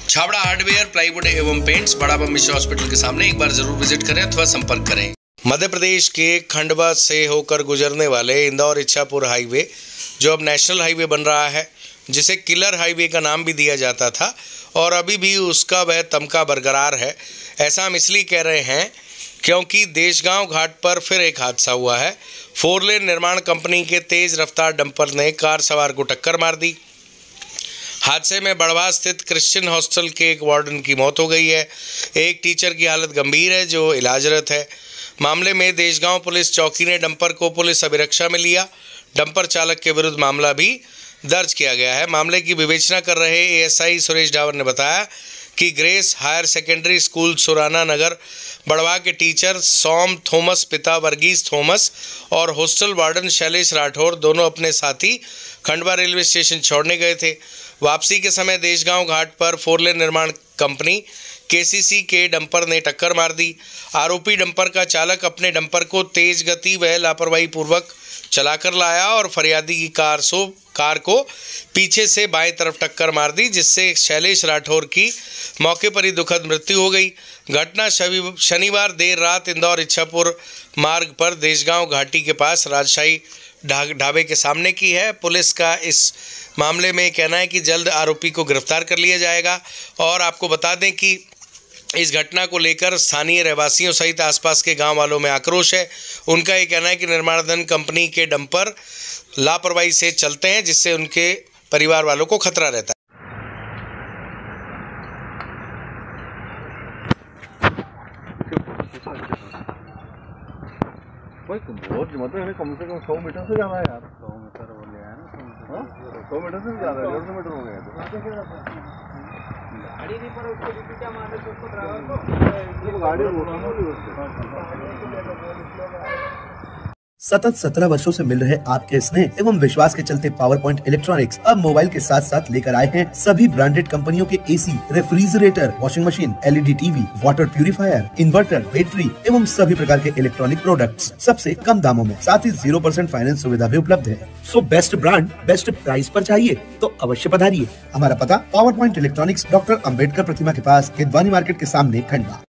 Chhabra hardware, plywood एवं paints, बड़ा Mishra hospital के सामने एक बार जरूर विजिट करें अथवा संपर्क करें। मध्य प्रदेश के खंडवा से होकर गुजरने वाले इंदौर इच्छापुर हाईवे, जो अब नेशनल हाईवे बन रहा है, जिसे किलर हाईवे का नाम भी दिया जाता था और अभी भी उसका वह तमगा बरकरार है। ऐसा हम इसलिए कह रहे हैं क्योंकि देशगांव घाट पर फिर एक हादसा हुआ है। 4 लेन निर्माण कंपनी के तेज रफ्तार डंपर ने कार सवार को टक्कर मार दी। हादसे में बड़वा स्थित क्रिश्चियन हॉस्टल के एक वार्डन की मौत हो गई है। एक टीचर की हालत गंभीर है जो इलाजरत है। मामले में देशगांव पुलिस चौकी ने डंपर को पुलिस अभिरक्षा में लिया। डंपर चालक के विरुद्ध मामला भी दर्ज किया गया है। मामले की विवेचना कर रहे एएसआई सुरेश डावर ने बताया कि Grace higher secondary school Surana Nagar Badwa के टीचर सौम थॉमस, पिता वर्गीस थॉमस और हॉस्टल वार्डन शैलेश राठौर दोनों अपने साथी खंडवा रेलवे स्टेशन छोड़ने गए थे। वापसी के समय देशगांव घाट पर 4 लेन निर्माण कंपनी केसीसी के डंपर ने टक्कर मार दी। आरोपी डंपर का चालक अपने डंपर को तेज गति व लापरवाही पूर्वक चलाकर लाया और फरियादी की कार को पीछे से बाएं तरफ टक्कर मार दी, जिससे शैलेश राठौर की मौके पर ही दुखद मृत्यु हो गई। घटना शनिवार देर रात इंदौर इच्छापुर मार्ग पर देशगांव घाटी के पास राजशाही ढाबे के सामने की है। पुलिस का इस मामले में कहना है कि जल्द आरोपी को गिरफ्तार कर लिया जाएगा। और आपको बता दें कि इस घटना को लेकर स्थानीय रहवासियों सहित आसपास के गांव वालों में आक्रोश है। उनका ये कहना है कि निर्माणाधीन कंपनी के डंपर लापरवाही से चलते हैं, जिससे उनके परिवार वालों को खतरा रहता है। मतलब कम से कम 100 मीटर से जाना है यार। 100 मीटर हो गया है ना, 100 मीटर से ज़्यादा है, 150 मीटर हो गया है। गाड़ी नहीं पर उसको क्या मारे तो उसको ड्राइवर को गाड़ी सतत 17 वर्षों से मिल रहे आपके स्नेह एवं विश्वास के चलते पावर पॉइंट इलेक्ट्रॉनिक्स अब मोबाइल के साथ साथ लेकर आए हैं सभी ब्रांडेड कंपनियों के AC, refrigerator, washing machine, LED TV, water purifier, inverter, battery एवं सभी प्रकार के इलेक्ट्रॉनिक प्रोडक्ट्स सबसे कम दामों में, साथ ही 0% फाइनेंस सुविधा भी उपलब्ध है। So best brand best price पर चाहिए तो अवश्य पधारिए। हमारा पता Power Point Electronics, doctor Ambedkar प्रतिमा के पास, किदवानी मार्केट के सामने, खंडवा।